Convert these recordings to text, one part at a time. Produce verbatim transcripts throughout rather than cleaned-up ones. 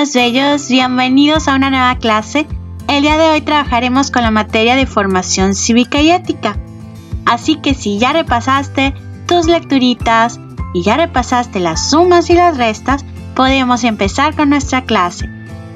niños bellos, bienvenidos a una nueva clase. El día de hoy trabajaremos con la materia de formación cívica y ética. Así que si ya repasaste tus lecturitas y ya repasaste las sumas y las restas, podemos empezar con nuestra clase.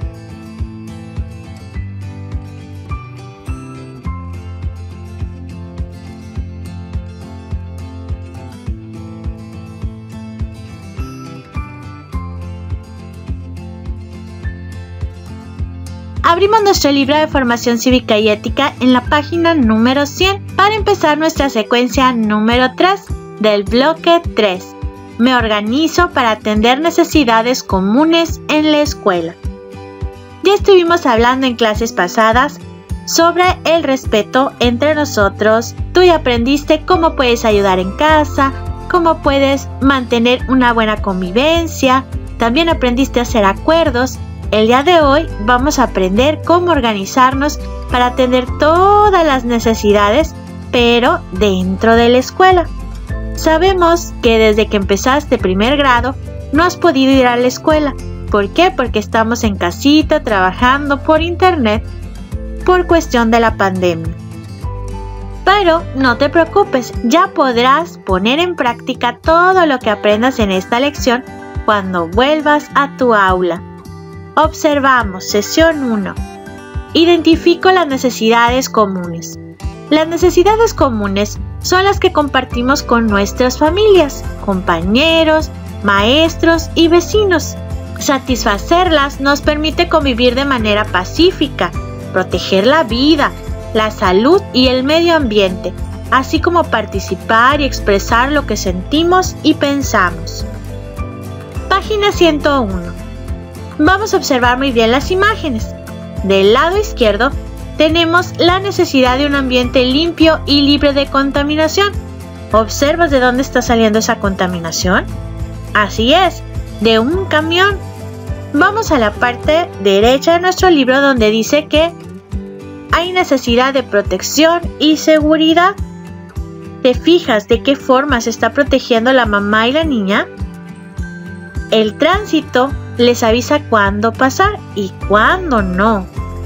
Abrimos nuestro libro de formación cívica y ética en la página número cien para empezar nuestra secuencia número tres del bloque tres. Me organizo para atender necesidades comunes en la escuela. Ya estuvimos hablando en clases pasadas sobre el respeto entre nosotros. Tú ya aprendiste cómo puedes ayudar en casa, cómo puedes mantener una buena convivencia. También aprendiste a hacer acuerdos. El día de hoy vamos a aprender cómo organizarnos para atender todas las necesidades, pero dentro de la escuela. Sabemos que desde que empezaste primer grado no has podido ir a la escuela. ¿Por qué? Porque estamos en casita trabajando por internet por cuestión de la pandemia. Pero no te preocupes, ya podrás poner en práctica todo lo que aprendas en esta lección cuando vuelvas a tu aula. Observamos, sesión uno. Identifico las necesidades comunes. Las necesidades comunes son las que compartimos con nuestras familias, compañeros, maestros y vecinos. Satisfacerlas nos permite convivir de manera pacífica, proteger la vida, la salud y el medio ambiente, así como participar y expresar lo que sentimos y pensamos. Página ciento uno. Vamos a observar muy bien las imágenes. Del lado izquierdo tenemos la necesidad de un ambiente limpio y libre de contaminación. ¿Observas de dónde está saliendo esa contaminación? Así es, de un camión. Vamos a la parte derecha de nuestro libro donde dice que hay necesidad de protección y seguridad. ¿Te fijas de qué forma se está protegiendo la mamá y la niña? El tránsito les avisa cuándo pasar y cuándo no.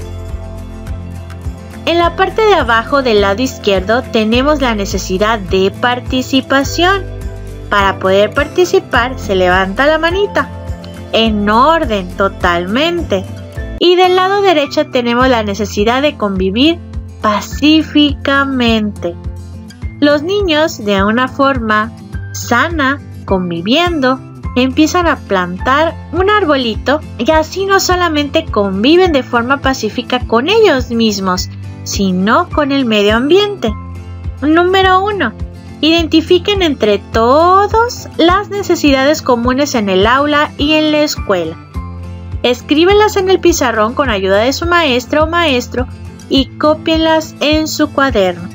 En la parte de abajo del lado izquierdo tenemos la necesidad de participación. Para poder participar se levanta la manita, en orden totalmente. Y del lado derecho tenemos la necesidad de convivir pacíficamente. Los niños de una forma sana, conviviendo, empiezan a plantar un arbolito y así no solamente conviven de forma pacífica con ellos mismos, sino con el medio ambiente. Número uno. Identifiquen entre todos las necesidades comunes en el aula y en la escuela. Escríbelas en el pizarrón con ayuda de su maestra o maestro y cópienlas en su cuaderno.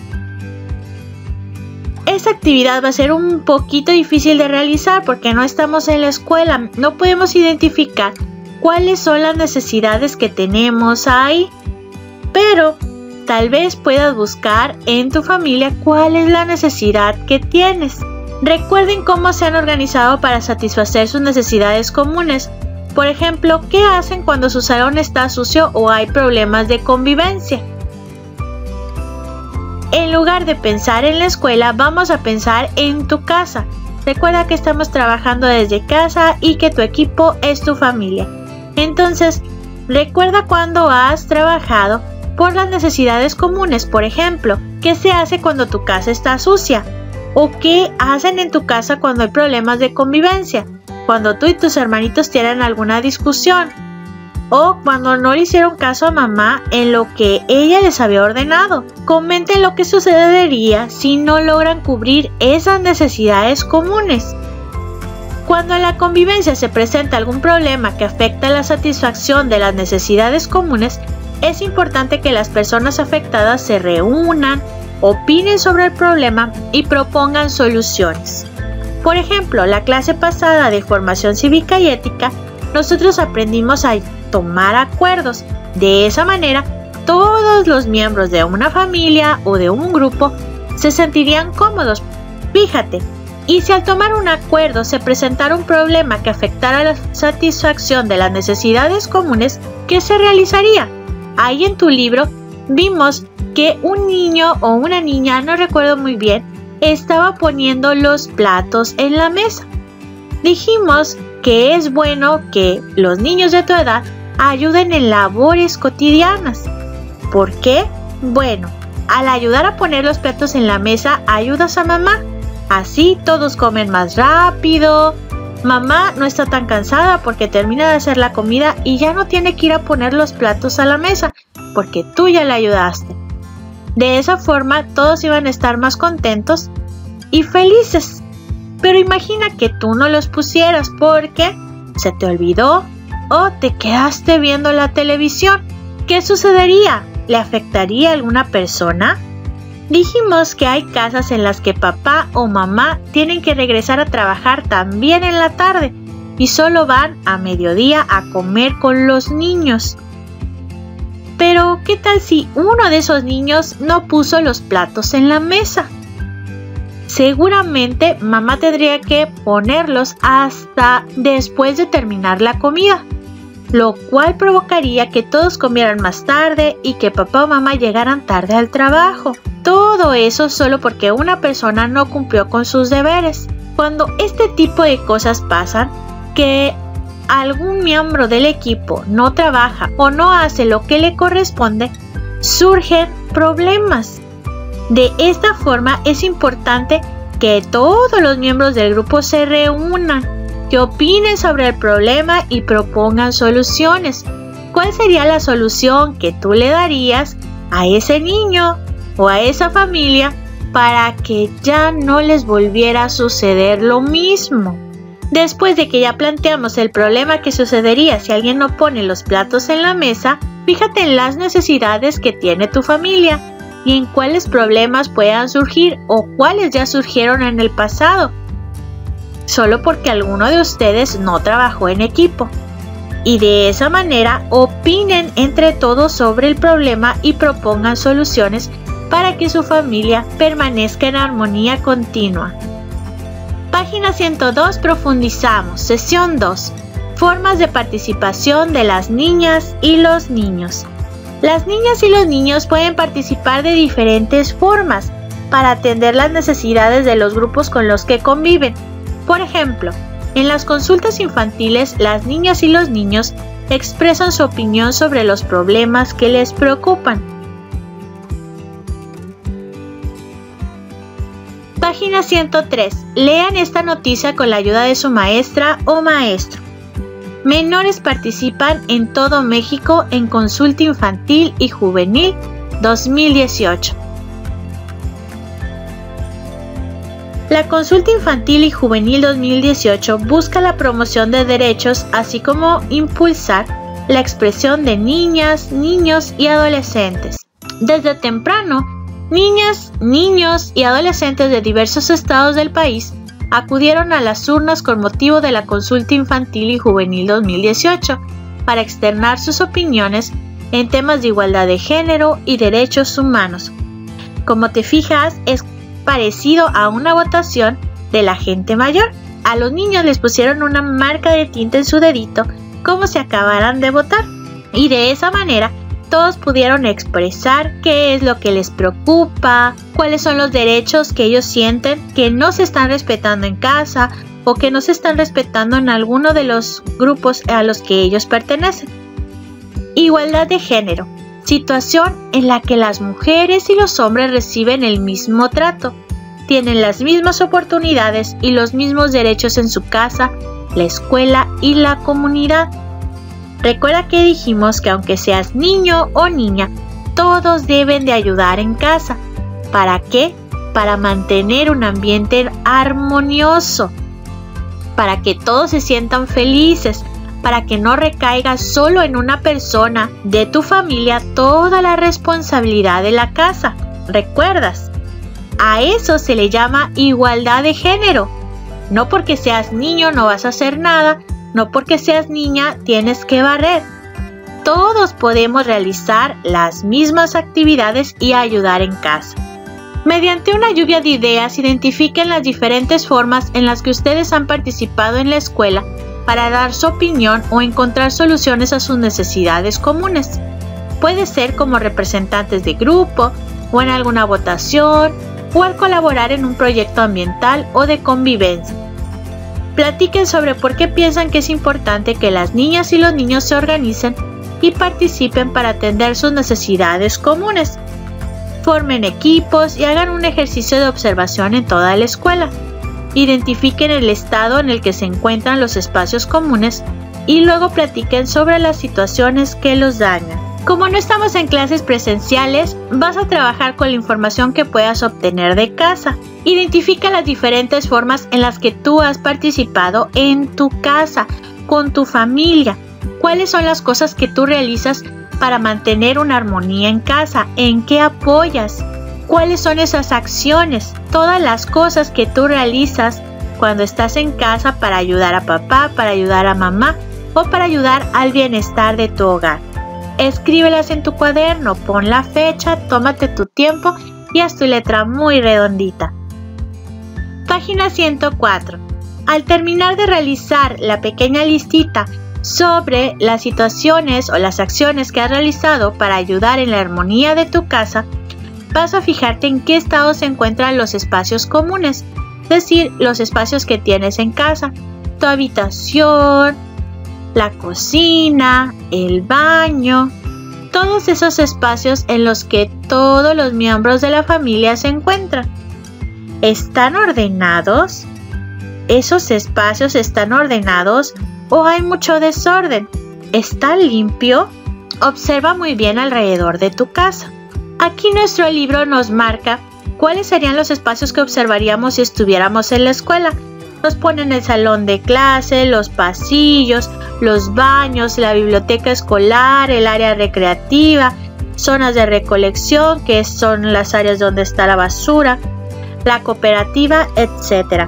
Esta actividad va a ser un poquito difícil de realizar porque no estamos en la escuela, no podemos identificar cuáles son las necesidades que tenemos ahí, pero tal vez puedas buscar en tu familia cuál es la necesidad que tienes. Recuerden cómo se han organizado para satisfacer sus necesidades comunes. Por ejemplo, ¿qué hacen cuando su salón está sucio o hay problemas de convivencia? En lugar de pensar en la escuela, vamos a pensar en tu casa. Recuerda que estamos trabajando desde casa y que tu equipo es tu familia. Entonces, recuerda cuando has trabajado por las necesidades comunes. Por ejemplo, ¿qué se hace cuando tu casa está sucia? ¿O qué hacen en tu casa cuando hay problemas de convivencia? Cuando tú y tus hermanitos tienen alguna discusión. O cuando no le hicieron caso a mamá en lo que ella les había ordenado. Comenten lo que sucedería si no logran cubrir esas necesidades comunes. Cuando en la convivencia se presenta algún problema que afecta la satisfacción de las necesidades comunes, es importante que las personas afectadas se reúnan, opinen sobre el problema y propongan soluciones. Por ejemplo, la clase pasada de formación cívica y ética, nosotros aprendimos a tomar acuerdos. De esa manera, todos los miembros de una familia o de un grupo se sentirían cómodos. Fíjate, Y si al tomar un acuerdo se presentara un problema que afectara la satisfacción de las necesidades comunes, ¿qué se realizaría? Ahí en tu libro vimos que un niño o una niña, no recuerdo muy bien, estaba poniendo los platos en la mesa. Dijimos que es bueno que los niños de tu edad ayuden en labores cotidianas. ¿Por qué? Bueno, al ayudar a poner los platos en la mesa, ayudas a mamá. Así todos comen más rápido. Mamá no está tan cansada porque termina de hacer la comida y ya no tiene que ir a poner los platos a la mesa porque tú ya le ayudaste. De esa forma todos iban a estar más contentos y felices. Pero imagina que tú no los pusieras porque se te olvidó o te quedaste viendo la televisión. ¿Qué sucedería? ¿Le afectaría a alguna persona? Dijimos que hay casas en las que papá o mamá tienen que regresar a trabajar también en la tarde y solo van a mediodía a comer con los niños. Pero, ¿qué tal si uno de esos niños no puso los platos en la mesa? Seguramente mamá tendría que ponerlos hasta después de terminar la comida, lo cual provocaría que todos comieran más tarde y que papá o mamá llegaran tarde al trabajo. Todo eso solo porque una persona no cumplió con sus deberes. Cuando este tipo de cosas pasan, que algún miembro del equipo no trabaja o no hace lo que le corresponde, surgen problemas. De esta forma es importante que todos los miembros del grupo se reúnan, que opinen sobre el problema y propongan soluciones. ¿Cuál sería la solución que tú le darías a ese niño o a esa familia para que ya no les volviera a suceder lo mismo? Después de que ya planteamos el problema que sucedería si alguien no pone los platos en la mesa, fíjate en las necesidades que tiene tu familia y en cuáles problemas puedan surgir o cuáles ya surgieron en el pasado, solo porque alguno de ustedes no trabajó en equipo. Y de esa manera opinen entre todos sobre el problema y propongan soluciones para que su familia permanezca en armonía continua. Página ciento dos, profundizamos. Sesión dos. Formas de participación de las niñas y los niños. Las niñas y los niños pueden participar de diferentes formas para atender las necesidades de los grupos con los que conviven. Por ejemplo, en las consultas infantiles, las niñas y los niños expresan su opinión sobre los problemas que les preocupan. Página ciento tres. Lean esta noticia con la ayuda de su maestra o maestro. Menores participan en todo México en consulta infantil y juvenil dos mil dieciocho. La consulta infantil y juvenil dos mil dieciocho busca la promoción de derechos, así como impulsar la expresión de niñas, niños y adolescentes. Desde temprano, niñas, niños y adolescentes de diversos estados del país acudieron a las urnas con motivo de la consulta infantil y juvenil dos mil dieciocho para externar sus opiniones en temas de igualdad de género y derechos humanos. Como te fijas, es parecido a una votación de la gente mayor. A los niños les pusieron una marca de tinta en su dedito como si acabaran de votar, y de esa manera todos pudieron expresar qué es lo que les preocupa, cuáles son los derechos que ellos sienten que no se están respetando en casa o que no se están respetando en alguno de los grupos a los que ellos pertenecen. Igualdad de género. Situación en la que las mujeres y los hombres reciben el mismo trato, tienen las mismas oportunidades y los mismos derechos en su casa, la escuela y la comunidad. Recuerda que dijimos que aunque seas niño o niña, todos deben de ayudar en casa. ¿Para qué? Para mantener un ambiente armonioso, para que todos se sientan felices, para que no recaiga solo en una persona de tu familia toda la responsabilidad de la casa. ¿Recuerdas? A eso se le llama igualdad de género. No porque seas niño no vas a hacer nada, no porque seas niña tienes que barrer. Todos podemos realizar las mismas actividades y ayudar en casa. Mediante una lluvia de ideas, identifiquen las diferentes formas en las que ustedes han participado en la escuela para dar su opinión o encontrar soluciones a sus necesidades comunes. Puede ser como representantes de grupo, o en alguna votación, o al colaborar en un proyecto ambiental o de convivencia. Platiquen sobre por qué piensan que es importante que las niñas y los niños se organicen y participen para atender sus necesidades comunes. Formen equipos y hagan un ejercicio de observación en toda la escuela. Identifiquen el estado en el que se encuentran los espacios comunes y luego platiquen sobre las situaciones que los dañan. Como no estamos en clases presenciales, vas a trabajar con la información que puedas obtener de casa. Identifica las diferentes formas en las que tú has participado en tu casa, con tu familia. ¿Cuáles son las cosas que tú realizas para mantener una armonía en casa? ¿En qué apoyas? ¿Cuáles son esas acciones? Todas las cosas que tú realizas cuando estás en casa para ayudar a papá, para ayudar a mamá o para ayudar al bienestar de tu hogar. Escríbelas en tu cuaderno, pon la fecha, tómate tu tiempo y haz tu letra muy redondita. Página ciento cuatro. Al terminar de realizar la pequeña listita sobre las situaciones o las acciones que has realizado para ayudar en la armonía de tu casa, vas a fijarte en qué estado se encuentran los espacios comunes, es decir, los espacios que tienes en casa, tu habitación, la cocina, el baño, todos esos espacios en los que todos los miembros de la familia se encuentran. ¿Están ordenados? ¿Esos espacios están ordenados o hay mucho desorden? ¿Está limpio? Observa muy bien alrededor de tu casa. Aquí nuestro libro nos marca cuáles serían los espacios que observaríamos si estuviéramos en la escuela. Nos ponen el salón de clase, los pasillos, los baños, la biblioteca escolar, el área recreativa, zonas de recolección, que son las áreas donde está la basura, la cooperativa, etcétera.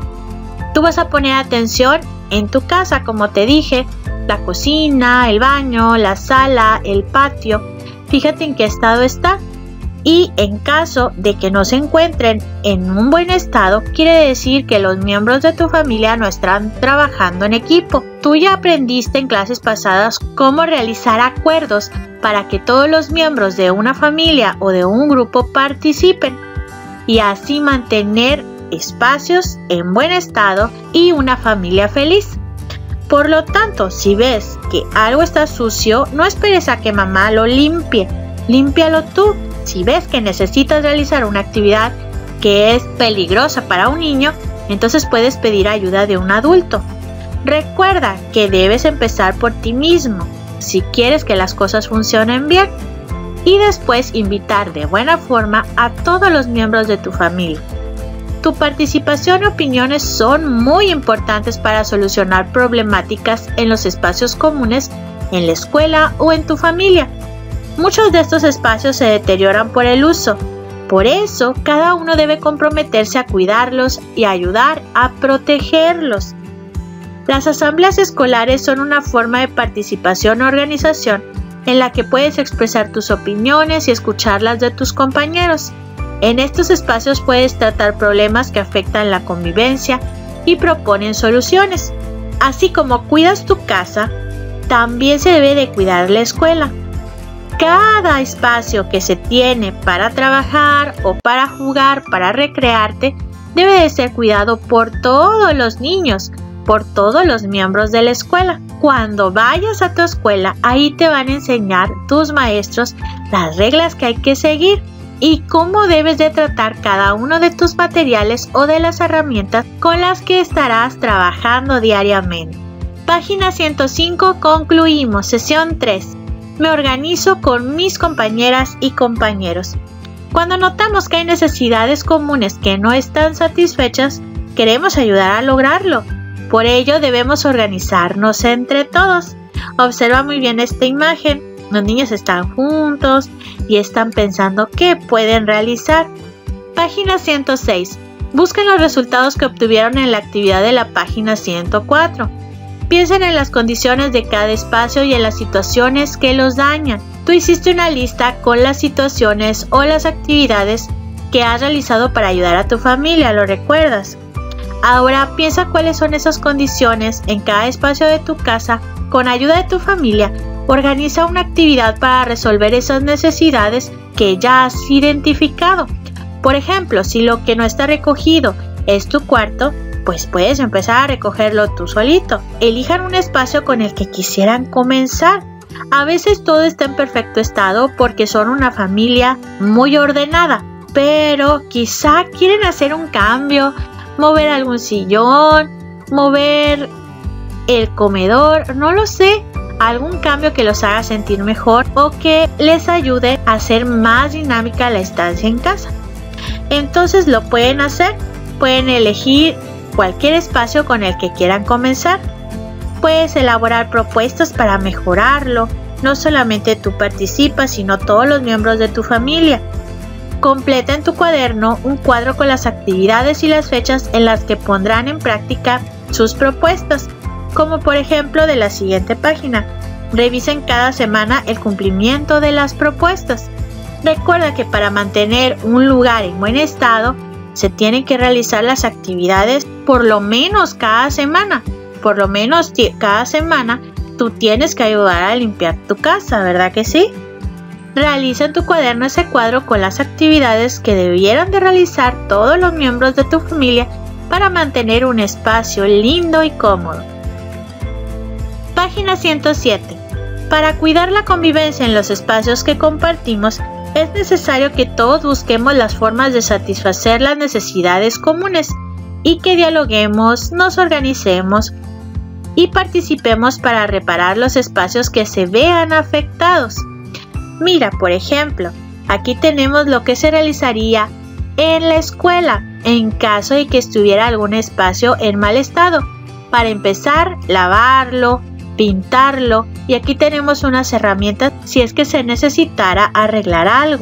Tú vas a poner atención en tu casa, como te dije, la cocina, el baño, la sala, el patio. Fíjate en qué estado está. Y en caso de que no se encuentren en un buen estado, quiere decir que los miembros de tu familia no están trabajando en equipo. Tú ya aprendiste en clases pasadas cómo realizar acuerdos para que todos los miembros de una familia o de un grupo participen y así mantener espacios en buen estado y una familia feliz. Por lo tanto, si ves que algo está sucio, no esperes a que mamá lo limpie, límpialo tú. Si ves que necesitas realizar una actividad que es peligrosa para un niño, entonces puedes pedir ayuda de un adulto. Recuerda que debes empezar por ti mismo si quieres que las cosas funcionen bien y después invitar de buena forma a todos los miembros de tu familia. Tu participación y opiniones son muy importantes para solucionar problemáticas en los espacios comunes, en la escuela o en tu familia. Muchos de estos espacios se deterioran por el uso. Por eso, cada uno debe comprometerse a cuidarlos y ayudar a protegerlos. Las asambleas escolares son una forma de participación o organización en la que puedes expresar tus opiniones y escucharlas de tus compañeros. En estos espacios puedes tratar problemas que afectan la convivencia y proponen soluciones. Así como cuidas tu casa, también se debe de cuidar la escuela. Cada espacio que se tiene para trabajar o para jugar, para recrearte, debe de ser cuidado por todos los niños, por todos los miembros de la escuela. Cuando vayas a tu escuela, ahí te van a enseñar tus maestros las reglas que hay que seguir y cómo debes de tratar cada uno de tus materiales o de las herramientas con las que estarás trabajando diariamente. Página ciento cinco, concluimos. Sesión tres. Me organizo con mis compañeras y compañeros. Cuando notamos que hay necesidades comunes que no están satisfechas, queremos ayudar a lograrlo. Por ello debemos organizarnos entre todos. Observa muy bien esta imagen. Los niños están juntos y están pensando qué pueden realizar. Página ciento seis. Busquen los resultados que obtuvieron en la actividad de la página ciento cuatro. Piensen en las condiciones de cada espacio y en las situaciones que los dañan. Tú hiciste una lista con las situaciones o las actividades que has realizado para ayudar a tu familia, ¿lo recuerdas? Ahora piensa cuáles son esas condiciones en cada espacio de tu casa. Con ayuda de tu familia, organiza una actividad para resolver esas necesidades que ya has identificado. Por ejemplo, si lo que no está recogido es tu cuarto, pues puedes empezar a recogerlo tú solito. Elijan un espacio con el que quisieran comenzar. A veces todo está en perfecto estado porque son una familia muy ordenada, pero quizá quieren hacer un cambio, mover algún sillón, mover el comedor, no lo sé, algún cambio que los haga sentir mejor o que les ayude a hacer más dinámica la estancia en casa. Entonces lo pueden hacer, pueden elegir cualquier espacio con el que quieran comenzar. Puedes elaborar propuestas para mejorarlo, no solamente tú participas, sino todos los miembros de tu familia. Completa en tu cuaderno un cuadro con las actividades y las fechas en las que pondrán en práctica sus propuestas, como por ejemplo de la siguiente página. Revisen cada semana el cumplimiento de las propuestas. Recuerda que para mantener un lugar en buen estado, se tienen que realizar las actividades por lo menos cada semana. Por lo menos cada semana tú tienes que ayudar a limpiar tu casa, ¿verdad que sí? Realiza en tu cuaderno ese cuadro con las actividades que debieran de realizar todos los miembros de tu familia para mantener un espacio lindo y cómodo. Página ciento siete. Para cuidar la convivencia en los espacios que compartimos, es necesario que todos busquemos las formas de satisfacer las necesidades comunes y que dialoguemos, nos organicemos y participemos para reparar los espacios que se vean afectados. Mira, por ejemplo, aquí tenemos lo que se realizaría en la escuela en caso de que estuviera algún espacio en mal estado. Para empezar, lavarlo, pintarlo, y aquí tenemos unas herramientas si es que se necesitara arreglar algo.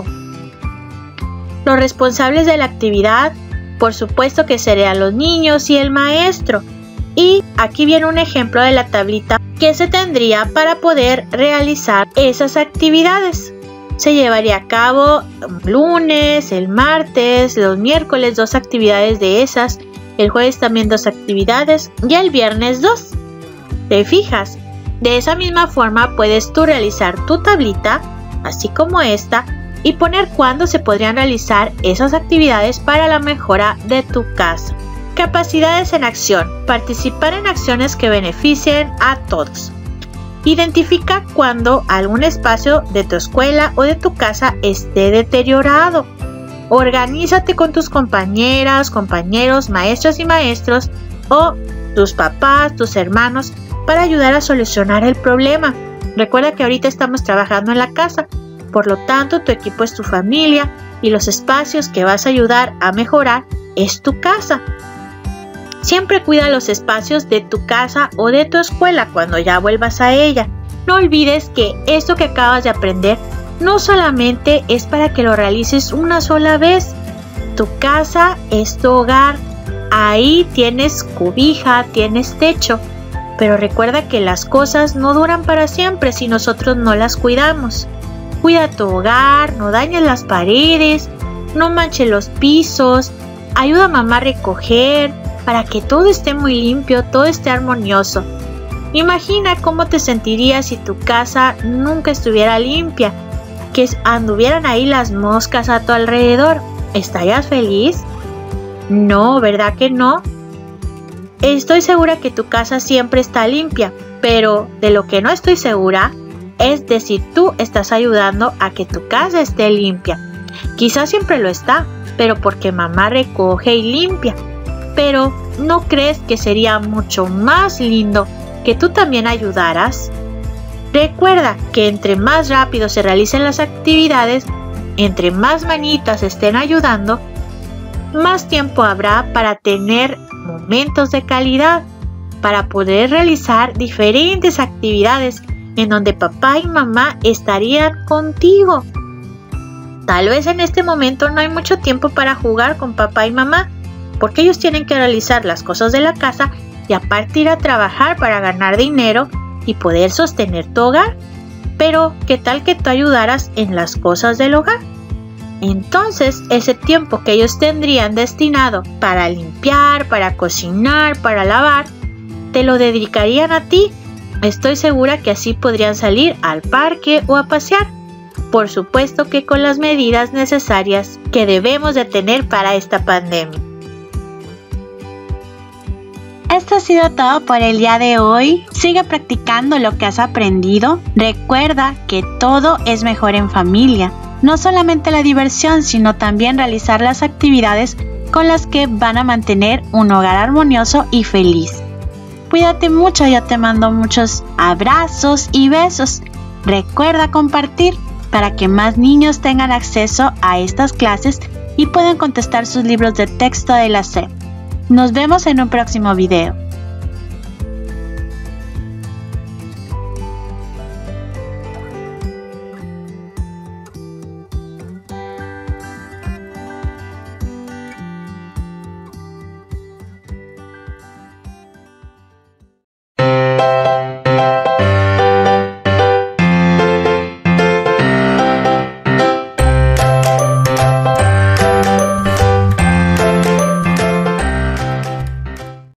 Los responsables de la actividad, por supuesto que serían los niños y el maestro. Y aquí viene un ejemplo de la tablita que se tendría para poder realizar esas actividades. Se llevaría a cabo el lunes, el martes, los miércoles dos actividades de esas, el jueves también dos actividades y el viernes dos. ¿Te fijas? De esa misma forma puedes tú realizar tu tablita, así como esta, y poner cuándo se podrían realizar esas actividades para la mejora de tu casa. Capacidades en acción. Participar en acciones que beneficien a todos. Identifica cuando algún espacio de tu escuela o de tu casa esté deteriorado. Organízate con tus compañeras, compañeros, maestras y maestros o tus papás, tus hermanos para ayudar a solucionar el problema. Recuerda que ahorita estamos trabajando en la casa, por lo tanto tu equipo es tu familia y los espacios que vas a ayudar a mejorar es tu casa. Siempre cuida los espacios de tu casa o de tu escuela cuando ya vuelvas a ella. No olvides que esto que acabas de aprender no solamente es para que lo realices una sola vez. Tu casa es tu hogar. Ahí tienes cobija, tienes techo. Pero recuerda que las cosas no duran para siempre si nosotros no las cuidamos. Cuida tu hogar, no dañes las paredes, no manches los pisos. Ayuda a mamá a recoger para que todo esté muy limpio, todo esté armonioso. Imagina cómo te sentirías si tu casa nunca estuviera limpia, que anduvieran ahí las moscas a tu alrededor. ¿Estarías feliz? No, ¿verdad que no? Estoy segura que tu casa siempre está limpia, pero de lo que no estoy segura es de si tú estás ayudando a que tu casa esté limpia. Quizás siempre lo está, pero porque mamá recoge y limpia. Pero ¿no crees que sería mucho más lindo que tú también ayudaras? Recuerda que entre más rápido se realicen las actividades, entre más manitas estén ayudando, más tiempo habrá para tener momentos de calidad, para poder realizar diferentes actividades en donde papá y mamá estarían contigo. Tal vez en este momento no hay mucho tiempo para jugar con papá y mamá, porque ellos tienen que realizar las cosas de la casa y aparte ir a trabajar para ganar dinero y poder sostener tu hogar. Pero, ¿qué tal que tú ayudaras en las cosas del hogar? Entonces, ese tiempo que ellos tendrían destinado para limpiar, para cocinar, para lavar, te lo dedicarían a ti. Estoy segura que así podrían salir al parque o a pasear. Por supuesto que con las medidas necesarias que debemos de tener para esta pandemia. Esto ha sido todo por el día de hoy. Sigue practicando lo que has aprendido. Recuerda que todo es mejor en familia. No solamente la diversión, sino también realizar las actividades con las que van a mantener un hogar armonioso y feliz. Cuídate mucho, yo te mando muchos abrazos y besos. Recuerda compartir para que más niños tengan acceso a estas clases y puedan contestar sus libros de texto de la S E P. Nos vemos en un próximo video.